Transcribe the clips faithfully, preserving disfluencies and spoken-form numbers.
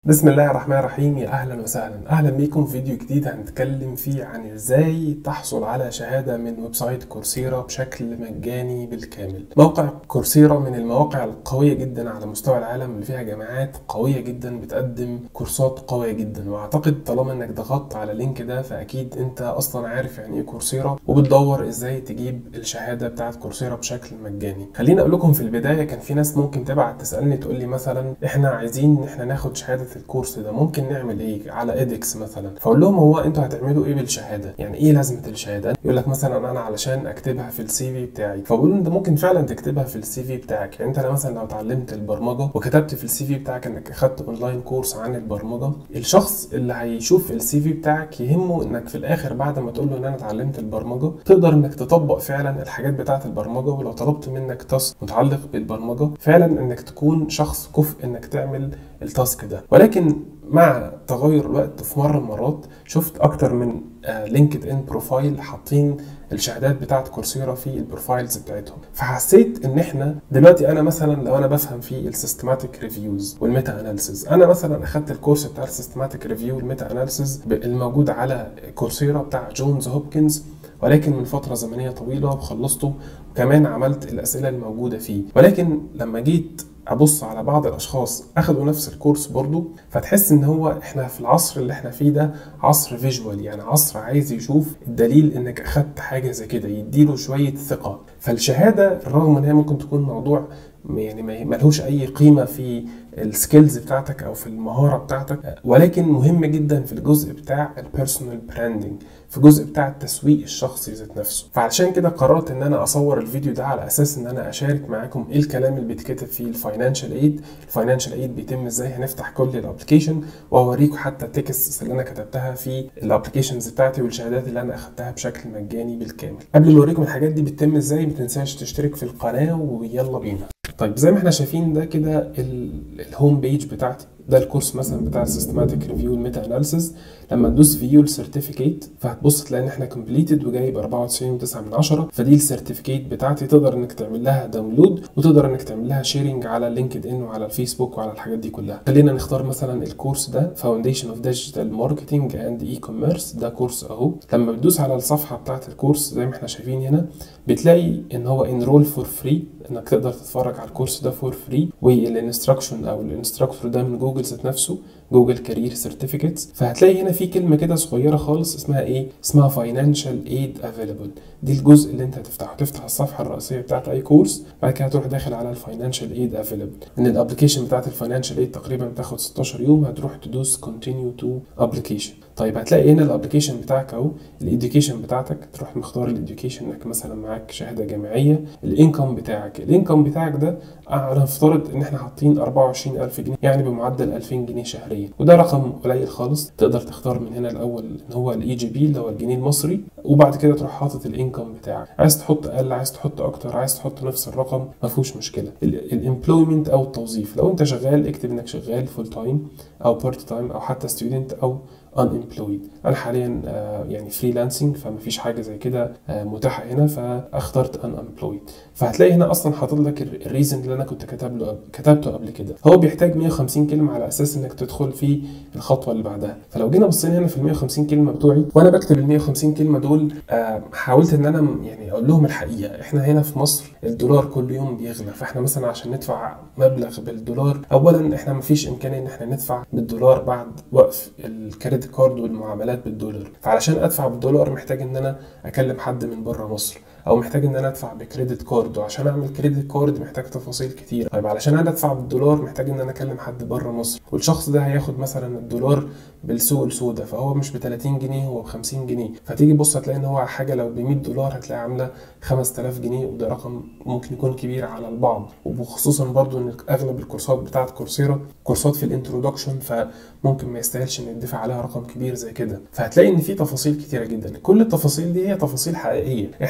بسم الله الرحمن الرحيم. يا اهلا وسهلا، اهلا بيكم في فيديو جديد هنتكلم فيه عن ازاي تحصل على شهاده من ويب سايت كورسيرا بشكل مجاني بالكامل. موقع كورسيرا من المواقع القويه جدا على مستوى العالم اللي فيها جامعات قويه جدا بتقدم كورسات قويه جدا، واعتقد طالما انك ضغطت على اللينك ده فاكيد انت اصلا عارف يعني ايه كورسيرا وبتدور ازاي تجيب الشهاده بتاعت كورسيرا بشكل مجاني. خليني اقول لكم في البدايه، كان في ناس ممكن تبعت تسالني تقول لي مثلا احنا عايزين ان احنا ناخد شهاده الكورس ده، ممكن نعمل ايه على إيدكس مثلا؟ فاقول لهم هو انتوا هتعملوا ايه بالشهاده؟ يعني ايه لازمه الشهاده؟ يقول لك مثلا انا علشان اكتبها في السي في بتاعي. فبقول انت ممكن فعلا تكتبها في السي في بتاعك. يعني انت مثلا لو اتعلمت البرمجه وكتبت في السي في بتاعك انك اخدت اونلاين كورس عن البرمجه، الشخص اللي هيشوف السي في بتاعك يهمه انك في الاخر بعد ما تقول له ان انا اتعلمت البرمجه تقدر انك تطبق فعلا الحاجات بتاعه البرمجه، ولو طلبت منك تاسك متعلق بالبرمجه فعلا انك تكون شخص كفء انك تعمل التاسك ده. ولكن مع تغير الوقت في مرة مرات شفت اكتر من لينكد ان بروفايل حاطين الشهادات بتاعت كورسيرا في البروفايلز بتاعتهم، فحسيت ان احنا دلوقتي انا مثلا لو انا بفهم في السيستماتيك ريفيوز والميتا اناليسيز، انا مثلا اخدت الكورس بتاع السيستماتيك ريفيو والميتا اناليسيز الموجود على كورسيرا بتاع جونز هوبكنز، ولكن من فترة زمنية طويلة وخلصته وكمان عملت الأسئلة الموجودة فيه. ولكن لما جيت ابص على بعض الاشخاص اخدوا نفس الكورس برضو، فتحس ان هو احنا في العصر اللي احنا فيه ده عصر فيجوال، يعني عصر عايز يشوف الدليل انك اخدت حاجه زي كده، يديله شويه ثقه. فالشهاده رغم ان هي ممكن تكون موضوع يعني ملهوش اي قيمه في السكيلز بتاعتك او في المهاره بتاعتك، ولكن مهم جدا في الجزء بتاع البيرسونال براندنج، في الجزء بتاع التسويق الشخصي ذات نفسه. فعشان كده قررت ان انا اصور الفيديو ده على اساس ان انا اشارك معاكم ايه الكلام اللي بيتكتب فيه الفاينانشال ايد. الفاينانشال ايد بيتم ازاي، هنفتح كل الابلكيشن واوريكم حتى التكست اللي انا كتبتها في الابلكيشنز بتاعتي والشهادات اللي انا اخدتها بشكل مجاني بالكامل. قبل ما اوريكم الحاجات دي بتتم ازاي، ما تنساش تشترك في القناه ويلا بينا. طيب زي ما احنا شايفين ده كده الهوم بيج بتاعتي، ده الكورس مثلا بتاع السيستماتيك ريفيو والميتا اناليسيز. لما تدوس فيو السيرتيفيكيت فهتبص تلاقي ان احنا كومبليتد وجايب أربعة وتسعين فاصلة تسعة من عشرة، فدي السيرتيفيكيت بتاعتي، تقدر انك تعمل لها داونلود وتقدر انك تعمل لها شيرنج على لينكد ان وعلى الفيسبوك وعلى الحاجات دي كلها. خلينا نختار مثلا الكورس ده فاونديشن اوف ديجيتال ماركتنج اند اي كوميرس، ده كورس اهو. لما بتدوس على الصفحه بتاعت الكورس زي ما احنا شايفين هنا بتلاقي ان هو انرول فور فري، انك تقدر تتفرج على الكورس ده فور فري، والانستراكشن او الانستراكتور ده من جوجل ذات نفسه، جوجل كارير سيرتيفيكيتس. فهتلاقي هنا في كلمه كده صغيره خالص اسمها ايه، اسمها فاينانشال ايد افيلبل. دي الجزء اللي انت هتفتحه، تفتح الصفحه الرئيسيه بتاعت اي كورس، بعد كده هتروح داخل على الفاينانشال ايد افيلبل. ان الابلكيشن بتاعت الفاينانشال ايد تقريبا بتاخد ستاشر يوم، هتروح تدوس كونتينيو تو ابلكيشن. طيب هتلاقي هنا الابلكيشن بتاعك اهو، الاديوكيشن بتاعتك، تروح مختار الاديوكيشن انك مثلا معاك شهاده جامعيه. الانكم بتاعك، الانكم بتاعك ده هنفترض ان احنا حاطين أربعة وعشرين ألف جنيه، يعني بمعدل ألفين جنيه شهريا، وده رقم قليل خالص. تقدر تختار من هنا الاول ان هو الاي جي بي اللي هو الجنيه المصري، وبعد كده تروح حاطط الانكم بتاعك، عايز تحط اقل عايز تحط اكتر عايز تحط نفس الرقم ما فيهوش مشكله. الامبلويمنت او التوظيف، لو انت شغال اكتب انك شغال فول تايم او بارت تايم او حتى ستودنت او unemployed. انا حاليا يعني فريلانسنج فمفيش حاجه زي كده متاحه هنا، فاخترت unemployed. فهتلاقي هنا اصلا حاطط لك الريزن اللي انا كنت كتب له كتبته قبل كده. هو بيحتاج مية وخمسين كلمه على اساس انك تدخل في الخطوه اللي بعدها. فلو جينا بصينا هنا في ال مية وخمسين كلمه بتوعي وانا بكتب ال مية وخمسين كلمه دول، حاولت ان انا يعني اقول لهم الحقيقه. احنا هنا في مصر الدولار كل يوم بيغلى، فاحنا مثلا عشان ندفع مبلغ بالدولار، اولا احنا مفيش امكانيه ان احنا ندفع بالدولار بعد وقف الكريدت كارد والمعاملات بالدولار. فعلشان ادفع بالدولار محتاج ان انا اكلم حد من بره مصر، او محتاج ان انا ادفع بكريدت كارد، وعشان اعمل كريدت كارد محتاج تفاصيل كتير. طيب علشان انا ادفع بالدولار محتاج ان انا اكلم حد بره مصر، والشخص ده هياخد مثلا الدولار بالسوق السوداء، فهو مش ب ثلاثين جنيه، هو ب خمسين جنيه. فتيجي بص هتلاقي ان هو حاجه لو ب مية دولار هتلاقي عامله خمسة آلاف جنيه، وده رقم ممكن يكون كبير على البعض. وخصوصا برضو ان اغلب الكورسات بتاعت كورسيرا كورسات في الانترودكشن، فممكن ما يستاهلش ان يدفع عليها رقم كبير زي كده. فهتلاقي ان في تفاصيل كتيره جدا، كل التفاصيل دي هي تفاصيل حقيقيه. احنا ما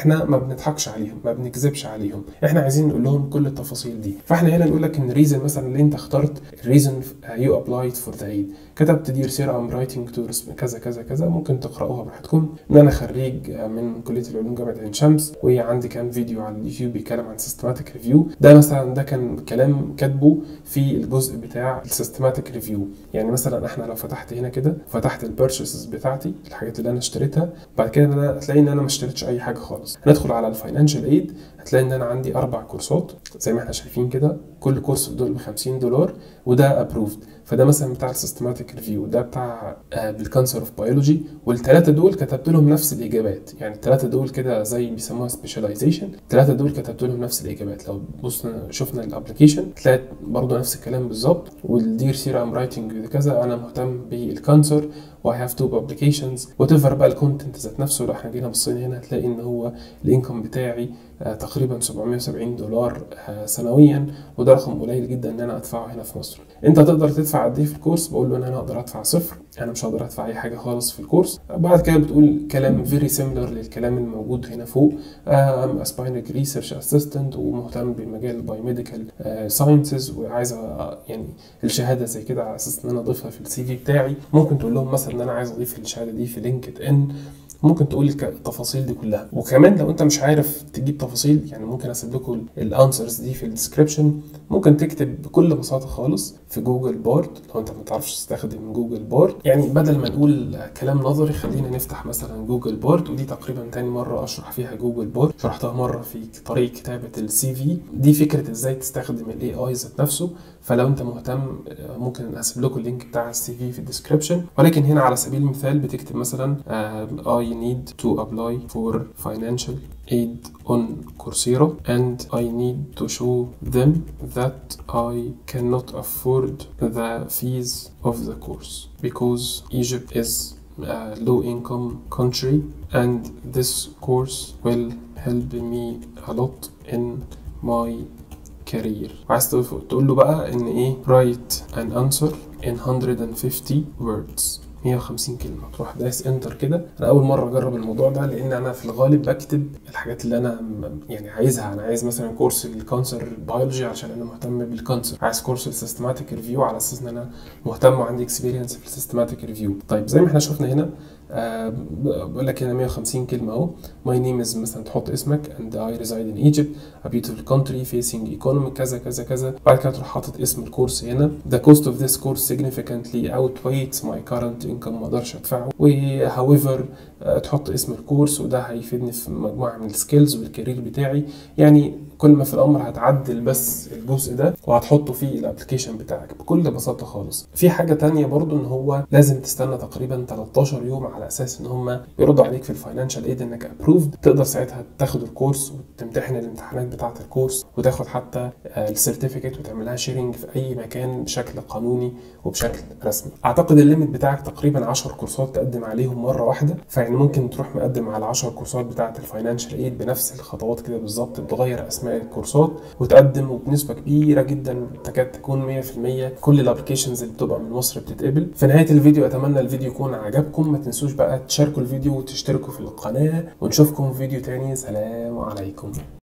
بنضحكش عليهم، ما بنكذبش عليهم، احنا عايزين نقول لهم كل التفاصيل دي. فاحنا هنا نقول لك ان الريزن مثلا اللي انت اخترت الريزن يو ابلايد فور ذا ايد، كتبت دير سير ام رايتنج تو كذا كذا كذا، ممكن تقراوها براحتكم. ان انا خريج من كليه العلوم جامعه عين شمس، وعندي كام فيديو على اليوتيوب بيتكلم عن سيستماتيك ريفيو. ده مثلا ده كان كلام كاتبه في الجزء بتاع السيستماتيك ريفيو. يعني مثلا احنا لو فتحت هنا كده، فتحت البيرشيسز بتاعتي، الحاجات اللي انا اشتريتها، بعد كده انا هتلاقي ان انا ما اشتريتش اي حاجه خالص. هندخل على الفاينانشال ايد، هتلاقي ان انا عندي اربع كورسات زي ما احنا شايفين كده، كل كورس دول ب خمسين دولار، وده ابروفد. فده مثلا بتاع السيستماتيك ريفيو، ده بتاع آه بالكانسر اوف بيولوجي، والثلاثه دول كتبت لهم نفس الاجابات. يعني الثلاثه دول كده زي بيسموها سبيشاليزيشن، الثلاثه دول كتبت لهم نفس الاجابات. لو بصنا شفنا الابلكيشن تلاقي برضه نفس الكلام بالظبط. والدير سير ام رايتنج كذا، انا مهتم بالكانسر واي هاف تو بابليكيشنز وات ايفر بقى الكونتنت ذات نفسه. لو احنا جينا بصينا هنا هتلاقي ان هو الانكم بتاعي آه تقريبا سبعمية وسبعين دولار آه سنويا، وده رقم قليل جدا ان انا ادفعه هنا في مصر. انت تقدر تدفع قد ايه في الكورس؟ بقول له ان انا اقدر ادفع صفر، انا مش هقدر ادفع اي حاجه خالص في الكورس. بعد كده بتقول كلام فيري سيميلر للكلام الموجود هنا فوق، ام اسباينك ريسيرش اسيستنت، ومهتم بمجال البايوميديكال ساينسز، وعايز يعني الشهاده زي كده على اساس ان انا اضيفها في السي في بتاعي. ممكن تقول لهم مثلا ان انا عايز اضيف الشهاده دي في لينكد ان، ممكن تقول التفاصيل دي كلها. وكمان لو انت مش عارف تجيب تفاصيل، يعني ممكن اسيب لكم الانسرز دي في الديسكربشن، ممكن تكتب بكل بساطه خالص في جوجل بورد لو انت ما تعرفش تستخدم جوجل بورد. يعني بدل ما نقول كلام نظري خلينا نفتح مثلا جوجل بورد، ودي تقريبا تاني مره اشرح فيها جوجل بورد، شرحتها مره في طريقه كتابه السي في. دي فكره ازاي تستخدم الاي اي ذات نفسه. فلو انت مهتم ممكن اسيب لكم اللينك بتاع السي في في الديسكربشن. ولكن هنا على سبيل المثال بتكتب مثلا uh, I need to apply for financial aid on Coursera and I need to show them that I cannot afford the fees of the course because Egypt is a low income country and this course will help me a lot in my career. عايز تقول له بقى ان ايه write an answer in one hundred fifty words، مية وخمسين كلمه. تروح دايس انتر كده. انا اول مره اجرب الموضوع ده لان انا في الغالب بكتب الحاجات اللي انا يعني عايزها. انا عايز مثلا كورس الكانسر بيولوجي عشان انا مهتم بالكانسر، عايز كورس السيستماتيك ريفيو على اساس ان انا مهتم وعندي اكسبيرينس في السيستماتيك ريفيو. طيب زي ما احنا شفنا هنا أه بقول لك هنا مية وخمسين كلمه اهو. ماي نيم از مثلا تحط اسمك and I reside in Egypt a beautiful country facing economic كذا كذا كذا. بعد كده تروح حاطط اسم الكورس هنا. the cost of this course significantly outweighs my current income، ما اقدرش ادفعه. و however أه تحط اسم الكورس، وده هيفيدني في مجموعه من السكيلز والكارير بتاعي. يعني كل ما في الامر هتعدل بس الجزء ده وهتحطه في الابلكيشن بتاعك بكل بساطه خالص. في حاجه تانية برضو ان هو لازم تستنى تقريبا تلتاشر يوم على اساس ان هم يردوا عليك في الفاينانشال ايد انك ابروفد. تقدر ساعتها تاخد الكورس وتمتحن الامتحانات بتاعه الكورس، وتاخد حتى السيرتيفيكت وتعملها شيرنج في اي مكان بشكل قانوني وبشكل رسمي. اعتقد الليميت بتاعك تقريبا عشر كورسات تقدم عليهم مره واحده، فيعني ممكن تروح مقدم على عشر كورسات بتاعه الفاينانشال ايد بنفس الخطوات كده بالظبط، بتغير اسماء الكورسات وتقدم، وبنسبه كبيره جدا تكاد تكون مية في المية كل الابلكيشنز اللي بتبقى من مصر بتتقبل. في نهايه الفيديو اتمنى الفيديو يكون عجبكم. ما تنسوش بقى تشاركوا الفيديو وتشتركوا في القناه، ونشوفكم في فيديو تاني. سلام عليكم.